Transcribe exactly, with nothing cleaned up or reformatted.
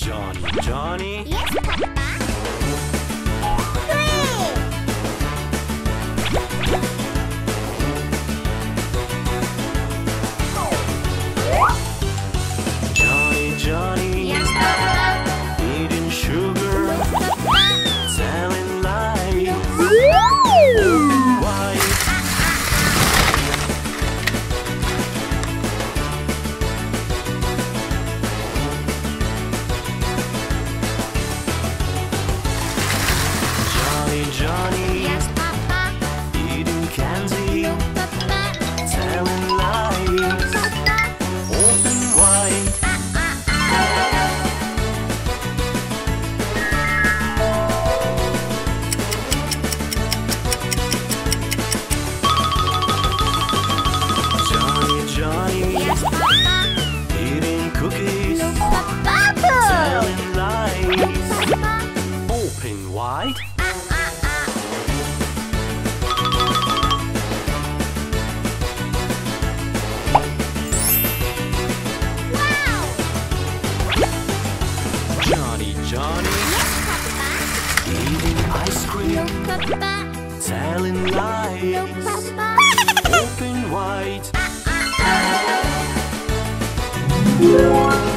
Johny Jonny. Yes, Papa. Johny Jonny. Yes, Papa. Eating sugar. Papa. Telling lies. Why? Johny Jonny. Yes, Papa. Eating candy. Papa. Telling lies. Papa. Open wide. Johny Jonny. Yes, Papa. Eating cookies. Papa. Telling lies. Papa. Open wide. Wow. Johny Jonny. Yes, Papa. Eating ice cream. Papa. Telling lies. Papa. Open wide.